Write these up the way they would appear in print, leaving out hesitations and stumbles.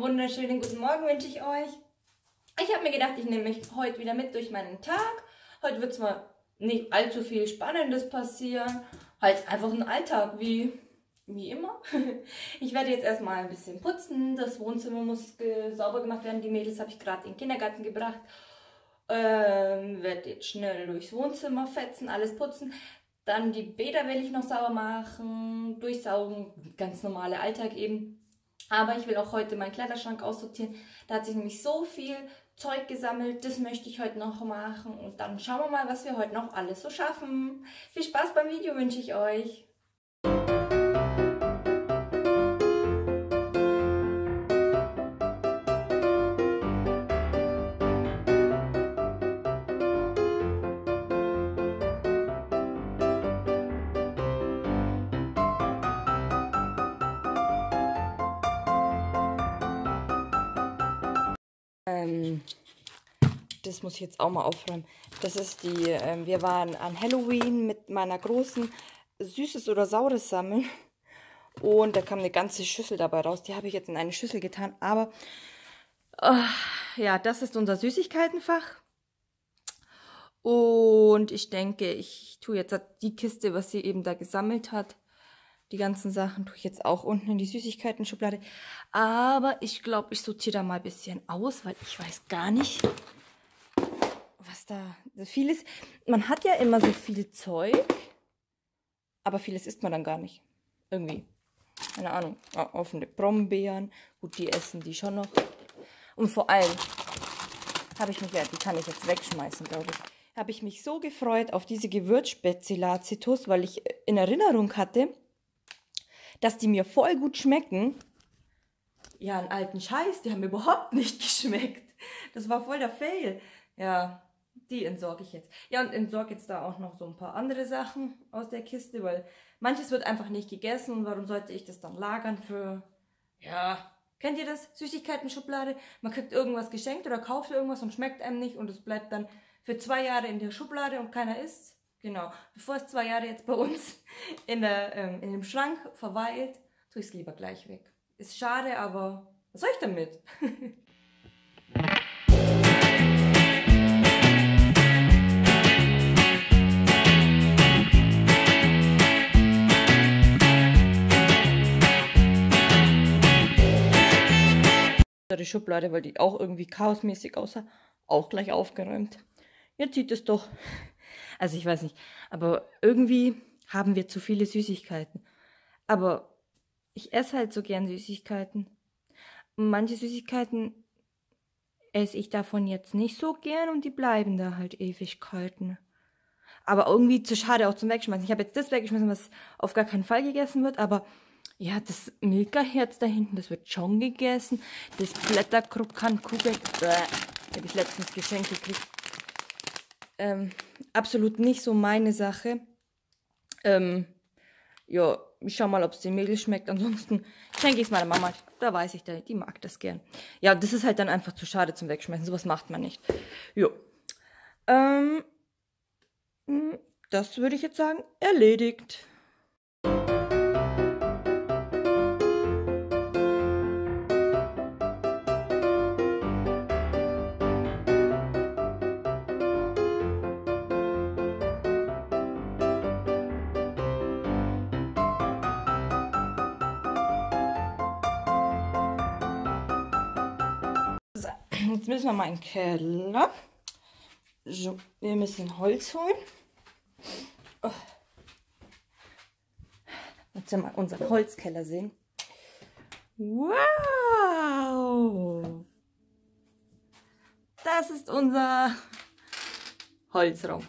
wunderschönen guten Morgen wünsche ich euch. Ich habe mir gedacht, ich nehme mich heute wieder mit durch meinen Tag. Heute wird zwar nicht allzu viel Spannendes passieren, halt einfach ein Alltag wie immer. Ich werde jetzt erstmal ein bisschen putzen, das Wohnzimmer muss sauber gemacht werden. Die Mädels habe ich gerade in den Kindergarten gebracht. Werde jetzt schnell durchs Wohnzimmer fetzen, alles putzen. Dann die Bäder will ich noch sauber machen, durchsaugen, ganz normale Alltag eben. Aber ich will auch heute meinen Kleiderschrank aussortieren. Da hat sich nämlich so viel Zeug gesammelt, das möchte ich heute noch machen. Und dann schauen wir mal, was wir heute noch alles so schaffen. Viel Spaß beim Video wünsche ich euch. Das muss ich jetzt auch mal aufräumen. Das ist die, wir waren an Halloween mit meiner Großen Süßes oder Saures sammeln. Und da kam eine ganze Schüssel dabei raus. Die habe ich jetzt in eine Schüssel getan. Aber, ja, das ist unser Süßigkeitenfach. Und ich denke, ich tue jetzt die Kiste, was sie eben da gesammelt hat. Die ganzen Sachen tue ich jetzt auch unten in die Süßigkeiten-Schublade. Aber ich glaube, ich sortiere da mal ein bisschen aus, weil ich weiß gar nicht, was da vieles. Man hat ja immer so viel Zeug, aber vieles isst man dann gar nicht. Irgendwie. Keine Ahnung. Offene Brombeeren. Gut, die essen die schon noch. Und vor allem habe ich mich, die kann ich jetzt wegschmeißen, glaube ich. Habe ich mich so gefreut auf diese Gewürzspezialcitos, weil ich in Erinnerung hatte, dass die mir voll gut schmecken. Ja, einen alten Scheiß, die haben mir überhaupt nicht geschmeckt. Das war voll der Fail. Ja, die entsorge ich jetzt. Ja, und entsorge jetzt da auch noch so ein paar andere Sachen aus der Kiste, weil manches wird einfach nicht gegessen. Und warum sollte ich das dann lagern für, ja, kennt ihr das? Süßigkeiten-Schublade. Man kriegt irgendwas geschenkt oder kauft irgendwas und schmeckt einem nicht und es bleibt dann für 2 Jahre in der Schublade und keiner isst. Genau, bevor es 2 Jahre jetzt bei uns in dem Schrank verweilt, tue ich es lieber gleich weg. Ist schade, aber was soll ich damit? Die Schublade, weil die auch irgendwie chaosmäßig aussah, auch gleich aufgeräumt. Jetzt sieht es doch... Also ich weiß nicht, aber irgendwie haben wir zu viele Süßigkeiten. Aber ich esse halt so gern Süßigkeiten. Und manche Süßigkeiten esse ich davon jetzt nicht so gern und die bleiben da halt Ewigkeiten. Aber irgendwie zu schade auch zum Wegschmeißen. Ich habe jetzt das weggeschmissen, was auf gar keinen Fall gegessen wird, aber ja, das Milka-Herz da hinten, das wird schon gegessen. Das Blätterkrokant-Kugel, habe ich letztens geschenkt gekriegt. Absolut nicht so meine Sache. Ja, ich schau mal, ob es den Mädels schmeckt. Ansonsten schenke ich es meiner Mama. Da weiß ich, die mag das gern. Ja, das ist halt dann einfach zu schade zum Wegschmeißen. Sowas macht man nicht. Jo. Das würde ich jetzt sagen, erledigt. Jetzt müssen wir mal in den Keller. So, wir müssen Holz holen. Oh. Jetzt mal unseren Holzkeller sehen. Wow! Das ist unser Holzraum.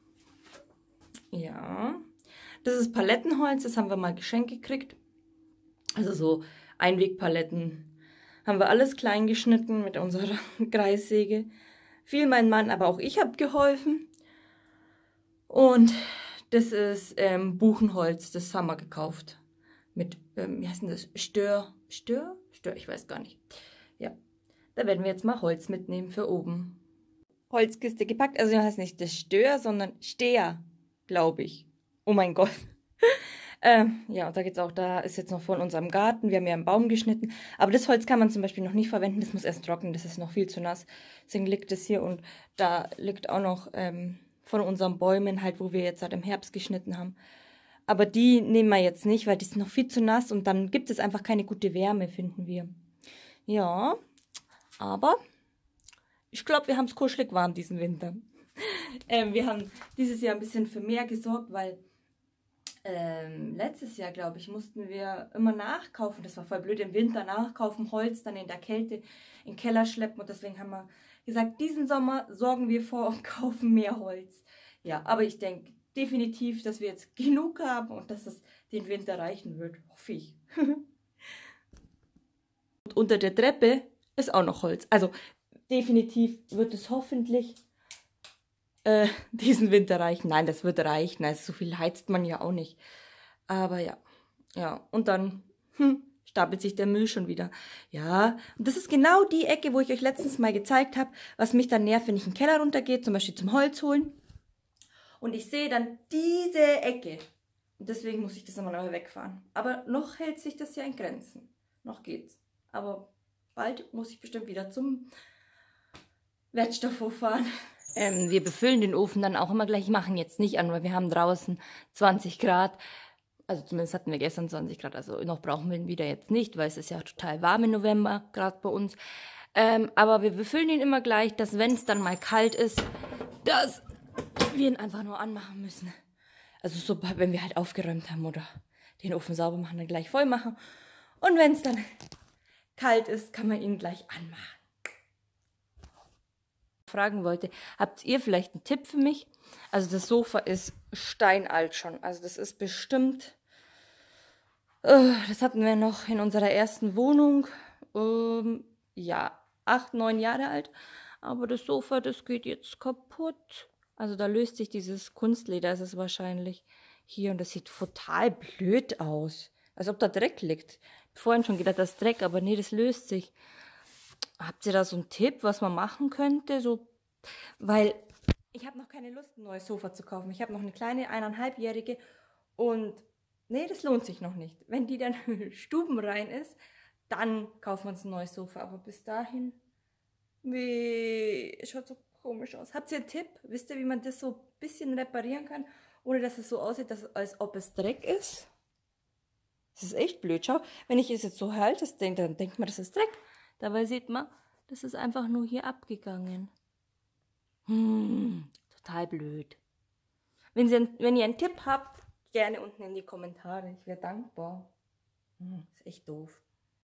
Ja. Das ist Palettenholz, das haben wir mal geschenkt gekriegt. Also so Einwegpaletten. Haben wir alles klein geschnitten mit unserer Kreissäge. Viel mein Mann, aber auch ich habe geholfen. Und das ist Buchenholz, das haben wir gekauft. Mit, wie heißt denn das? Stör, ich weiß gar nicht. Ja, da werden wir jetzt mal Holz mitnehmen für oben. Holzkiste gepackt, also das heißt nicht das Stör, sondern Steher, glaube ich. Oh mein Gott. Ja, und da geht's auch, da ist jetzt noch von unserem Garten, wir haben ja einen Baum geschnitten, aber das Holz kann man zum Beispiel noch nicht verwenden, das muss erst trocknen, das ist noch viel zu nass. Deswegen liegt es hier und da liegt auch noch von unseren Bäumen halt, wo wir jetzt halt im Herbst geschnitten haben. Aber die nehmen wir jetzt nicht, weil die sind noch viel zu nass und dann gibt es einfach keine gute Wärme, finden wir. Ja, aber ich glaube, wir haben es kuschelig warm diesen Winter. Wir haben dieses Jahr ein bisschen für mehr gesorgt, weil letztes Jahr, glaube ich, mussten wir immer nachkaufen. Das war voll blöd, im Winter nachkaufen, Holz dann in der Kälte in den Keller schleppen. Und deswegen haben wir gesagt, diesen Sommer sorgen wir vor und kaufen mehr Holz. Ja, aber ich denke definitiv, dass wir jetzt genug haben und dass es den Winter reichen wird. Hoffe ich. Und unter der Treppe ist auch noch Holz. Also definitiv wird es hoffentlich diesen Winter reichen. Nein, das wird reichen. Also so viel heizt man ja auch nicht. Aber ja. Ja, und dann stapelt sich der Müll schon wieder. Ja, und das ist genau die Ecke, wo ich euch letztens mal gezeigt habe, was mich dann nervt, wenn ich in den Keller runtergehe, zum Beispiel zum Holz holen. Und ich sehe dann diese Ecke. Und deswegen muss ich das immer neu wegfahren. Aber noch hält sich das ja in Grenzen. Noch geht's. Aber bald muss ich bestimmt wieder zum Wertstoffhof fahren. Wir befüllen den Ofen dann auch immer gleich. Ich mache ihn jetzt nicht an, weil wir haben draußen 20 Grad. Also zumindest hatten wir gestern 20 Grad. Also noch brauchen wir ihn wieder jetzt nicht, weil es ist ja total warm im November, gerade bei uns. Aber wir befüllen ihn immer gleich, dass wenn es dann mal kalt ist, dass wir ihn einfach nur anmachen müssen. Also so, wenn wir halt aufgeräumt haben oder den Ofen sauber machen, dann gleich voll machen. Und wenn es dann kalt ist, kann man ihn gleich anmachen. Fragen wollte, habt ihr vielleicht einen Tipp für mich? Also das Sofa ist steinalt schon. Also das ist bestimmt, das hatten wir noch in unserer ersten Wohnung, ja, 8, 9 Jahre alt. Aber das Sofa, das geht jetzt kaputt. Also da löst sich dieses Kunstleder, ist es wahrscheinlich hier. Und das sieht total blöd aus. Als ob da Dreck liegt. Vorhin schon gedacht, das ist Dreck, aber nee, das löst sich. Habt ihr da so einen Tipp, was man machen könnte? So, weil ich habe noch keine Lust, ein neues Sofa zu kaufen. Ich habe noch eine kleine, 1,5-jährige und nee, das lohnt sich noch nicht. Wenn die dann stubenrein ist, dann kaufen wir uns ein neues Sofa. Aber bis dahin, es schaut so komisch aus. Habt ihr einen Tipp? Wisst ihr, wie man das so ein bisschen reparieren kann, ohne dass es so aussieht, als ob es Dreck ist? Das ist echt blöd. Schau, wenn ich es jetzt so halte, dann denkt man, das ist Dreck. Dabei sieht man, das ist einfach nur hier abgegangen. Total blöd. Wenn ihr einen Tipp habt, gerne unten in die Kommentare. Ich wäre dankbar. Ist echt doof.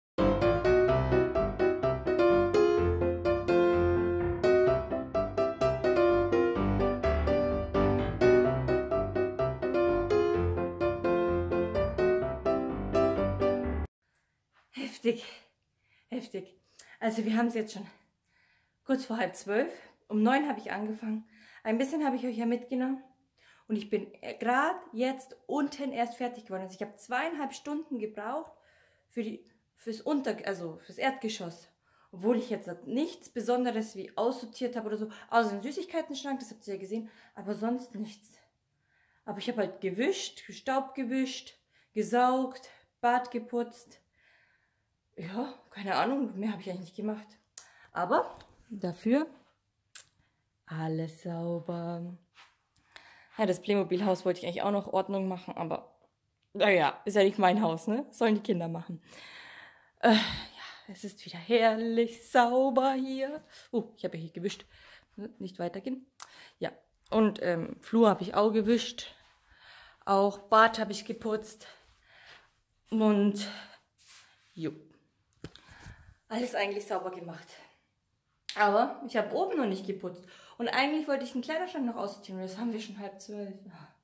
Heftig. Heftig. Also wir haben es jetzt schon kurz vor 11:30. Um 9 habe ich angefangen. Ein bisschen habe ich euch ja mitgenommen. Und ich bin gerade jetzt unten erst fertig geworden. Also ich habe 2,5 Stunden gebraucht fürs Erdgeschoss. Obwohl ich jetzt nichts Besonderes wie aussortiert habe oder so. Außer den Süßigkeiten-Schrank, das habt ihr ja gesehen. Aber sonst nichts. Aber ich habe halt gewischt, Staub gewischt, gesaugt, Bad geputzt. Ja, keine Ahnung, mehr habe ich eigentlich nicht gemacht. Aber dafür alles sauber. Ja, das Playmobil-Haus wollte ich eigentlich auch noch Ordnung machen, aber naja, ist ja nicht mein Haus, ne? Sollen die Kinder machen. Ja, es ist wieder herrlich sauber hier. Ich habe ja hier gewischt. Nicht weitergehen. Ja, und Flur habe ich auch gewischt. Auch Bad habe ich geputzt. Und jo. Alles eigentlich sauber gemacht. Aber ich habe oben noch nicht geputzt. Und eigentlich wollte ich den Kleiderschrank noch aussortieren. Das haben wir schon 11:30.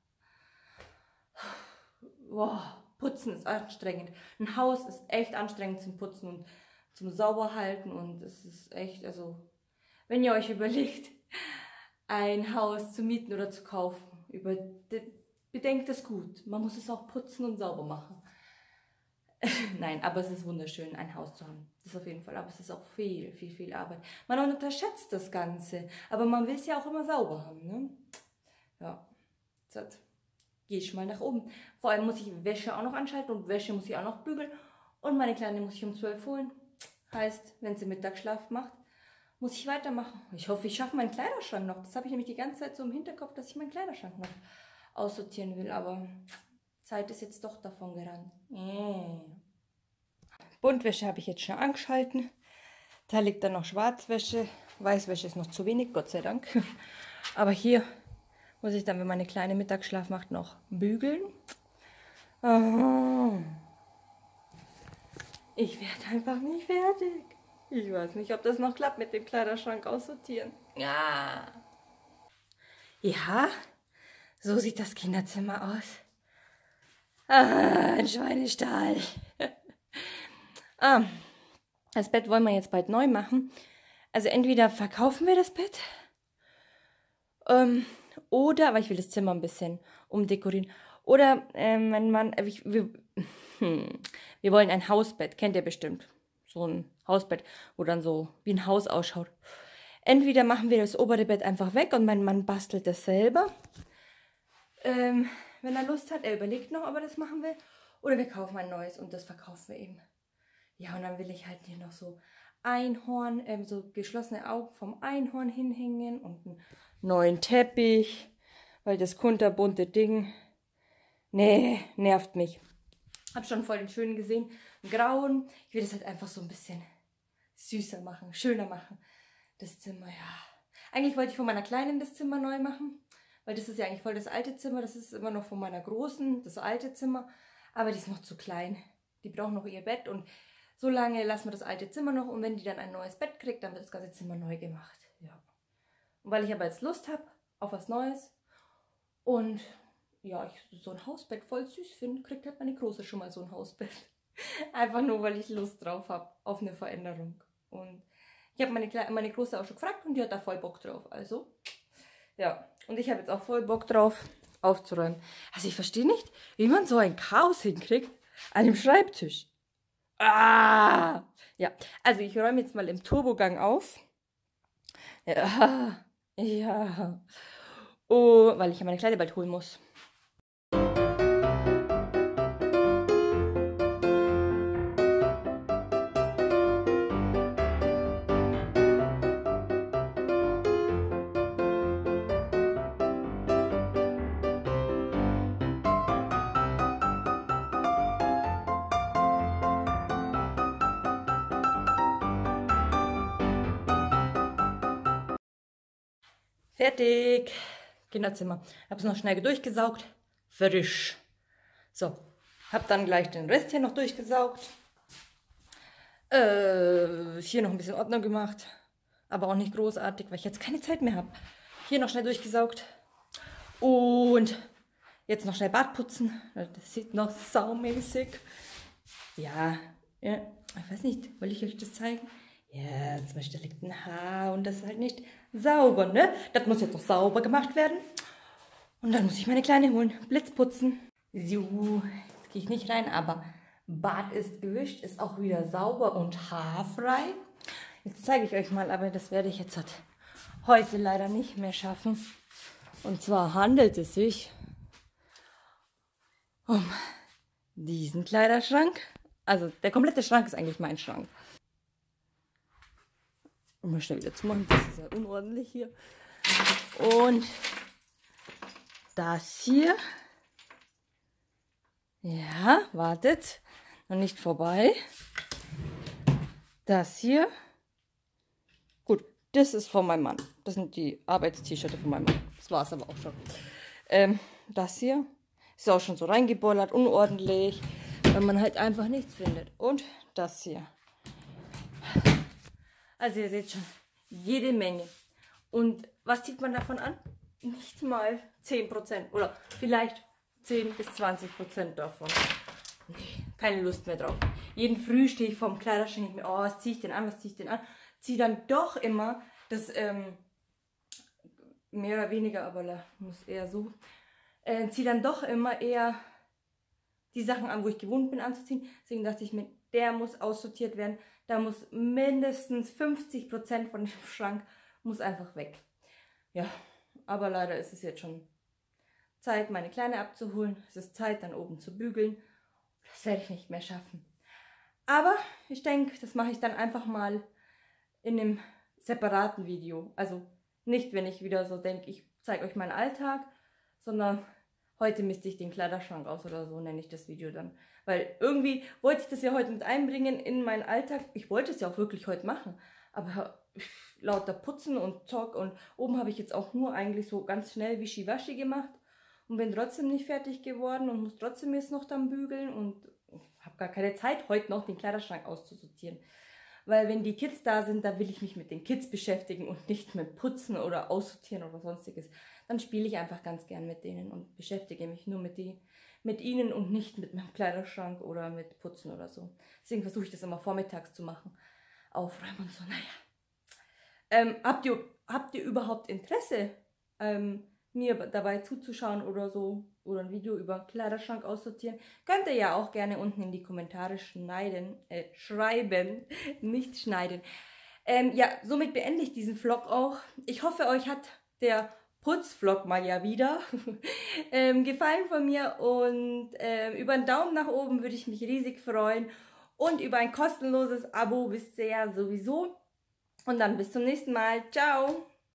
Boah, putzen ist anstrengend. Ein Haus ist echt anstrengend zum Putzen und zum Sauberhalten. Und es ist echt, also, wenn ihr euch überlegt, ein Haus zu mieten oder zu kaufen, bedenkt es gut. Man muss es auch putzen und sauber machen. Nein, aber es ist wunderschön, ein Haus zu haben. Das auf jeden Fall. Aber es ist auch viel, viel, viel Arbeit. Man unterschätzt das Ganze. Aber man will es ja auch immer sauber haben, ne? Ja. gehe ich mal nach oben. Vor allem muss ich Wäsche auch noch anschalten und Wäsche muss ich auch noch bügeln. Und meine Kleine muss ich um 12 holen. Heißt, wenn sie Mittagsschlaf macht, muss ich weitermachen. Ich hoffe, ich schaffe meinen Kleiderschrank noch. Das habe ich nämlich die ganze Zeit so im Hinterkopf, dass ich meinen Kleiderschrank noch aussortieren will. Aber Zeit ist jetzt doch davon gerannt. Buntwäsche habe ich jetzt schon angeschalten. Da liegt dann noch Schwarzwäsche. Weißwäsche ist noch zu wenig, Gott sei Dank. Aber hier muss ich dann, wenn meine Kleine Mittagsschlaf macht, noch bügeln. Oh. Ich werde einfach nicht fertig. Ich weiß nicht, ob das noch klappt mit dem Kleiderschrank aussortieren. Ja. Ja, so sieht das Kinderzimmer aus. Ah, ein Schweinestall. Das Bett wollen wir jetzt bald neu machen. Also entweder verkaufen wir das Bett, oder, aber ich will das Zimmer ein bisschen umdekorieren. Oder, mein Mann, wir wollen ein Hausbett, kennt ihr bestimmt. So ein Hausbett, wo dann so wie ein Haus ausschaut. Entweder machen wir das obere Bett einfach weg und mein Mann bastelt das selber. Wenn er Lust hat, er überlegt noch, ob er das machen will. Oder wir kaufen ein neues und das verkaufen wir eben. Ja, und dann will ich halt hier noch so Einhorn, so geschlossene Augen vom Einhorn hinhängen und einen neuen Teppich, weil das kunterbunte Ding, nee, nervt mich. Hab schon voll den schönen gesehen, einen grauen. Ich will das halt einfach so ein bisschen süßer machen, schöner machen. Das Zimmer, ja. Eigentlich wollte ich von meiner Kleinen das Zimmer neu machen, weil das ist ja eigentlich voll das alte Zimmer. Das ist immer noch von meiner Großen, das alte Zimmer. Aber die ist noch zu klein. Die braucht noch ihr Bett und so lange lassen wir das alte Zimmer noch. Und wenn die dann ein neues Bett kriegt, dann wird das ganze Zimmer neu gemacht. Ja. Und weil ich aber jetzt Lust habe auf was Neues und ja, ich so ein Hausbett voll süß finde, kriegt halt meine Große schon mal so ein Hausbett. Einfach nur, weil ich Lust drauf habe auf eine Veränderung. Und ich habe meine Große auch schon gefragt und die hat da voll Bock drauf. Also, ja. Und ich habe jetzt auch voll Bock drauf, aufzuräumen. Also ich verstehe nicht, wie man so ein Chaos hinkriegt an dem Schreibtisch. Ah! Ja, also ich räume jetzt mal im Turbogang auf. Ja, ja. Oh, weil ich ja meine Kleider bald holen muss. Fertig. Kinderzimmer. Habe es noch schnell durchgesaugt. Frisch. So. Habe dann gleich den Rest hier noch durchgesaugt. Hier noch ein bisschen Ordnung gemacht. Aber auch nicht großartig, weil ich jetzt keine Zeit mehr habe. Hier noch schnell durchgesaugt. Und jetzt noch schnell Bad putzen. Das sieht noch saumäßig. Ja, ich weiß nicht, will ich euch das zeigen? Ja, zum Beispiel da liegt ein Haar und das ist halt nicht sauber, ne? Das muss jetzt noch sauber gemacht werden. Und dann muss ich meine Kleine holen, Blitz putzen. So, jetzt gehe ich nicht rein, aber Bad ist gewischt, ist auch wieder sauber und haarfrei. Jetzt zeige ich euch mal, aber das werde ich jetzt heute leider nicht mehr schaffen. Und zwar handelt es sich um diesen Kleiderschrank. Also der komplette Schrank ist eigentlich mein Schrank. Um mal schnell wieder zu machen, das ist ja unordentlich hier. Und das hier. Ja, wartet. Noch nicht vorbei. Das hier. Gut, das ist von meinem Mann. Das sind die Arbeitst-T-Shirts von meinem Mann. Das war es aber auch schon. Das hier ist auch schon so reingebollert, unordentlich, weil man halt einfach nichts findet. Und das hier. Also ihr seht schon, jede Menge. Und was zieht man davon an? Nicht mal 10% oder vielleicht 10 bis 20% davon. Nee, keine Lust mehr drauf. Jeden Früh stehe ich vorm Kleiderschrank und denke mir, oh, was ziehe ich denn an, was ziehe ich denn an? Ziehe dann doch immer das, mehr oder weniger, aber muss eher so, ziehe dann doch immer eher die Sachen an, wo ich gewohnt bin anzuziehen. Deswegen dachte ich mir, der muss aussortiert werden. Da muss mindestens 50% von dem Schrank muss einfach weg. Ja, aber leider ist es jetzt schon Zeit, meine Kleine abzuholen. Es ist Zeit, dann oben zu bügeln. Das werde ich nicht mehr schaffen. Aber ich denke, das mache ich dann einfach mal in einem separaten Video. Also nicht, wenn ich wieder so denke, ich zeige euch meinen Alltag, sondern heute misste ich den Kleiderschrank aus oder so, nenne ich das Video dann. Weil irgendwie wollte ich das ja heute mit einbringen in meinen Alltag. Ich wollte es ja auch wirklich heute machen. Aber lauter Putzen und Talk und oben habe ich jetzt auch nur eigentlich so ganz schnell Wischiwaschi gemacht und bin trotzdem nicht fertig geworden und muss trotzdem jetzt noch dann bügeln und habe gar keine Zeit, heute noch den Kleiderschrank auszusortieren. Weil wenn die Kids da sind, dann will ich mich mit den Kids beschäftigen und nicht mit Putzen oder Aussortieren oder sonstiges. Dann spiele ich einfach ganz gern mit denen und beschäftige mich nur mit ihnen und nicht mit meinem Kleiderschrank oder mit Putzen oder so. Deswegen versuche ich das immer vormittags zu machen. Aufräumen und so, naja. Habt ihr überhaupt Interesse, mir dabei zuzuschauen oder so? Oder ein Video über Kleiderschrank aussortieren? Könnt ihr ja auch gerne unten in die Kommentare schreiben. Nicht schneiden. Ja, somit beende ich diesen Vlog auch. Ich hoffe, euch hat der Putzvlog mal ja wieder gefallen von mir. Und über einen Daumen nach oben würde ich mich riesig freuen. Und über ein kostenloses Abo wisst ihr ja sowieso. Und dann bis zum nächsten Mal. Ciao!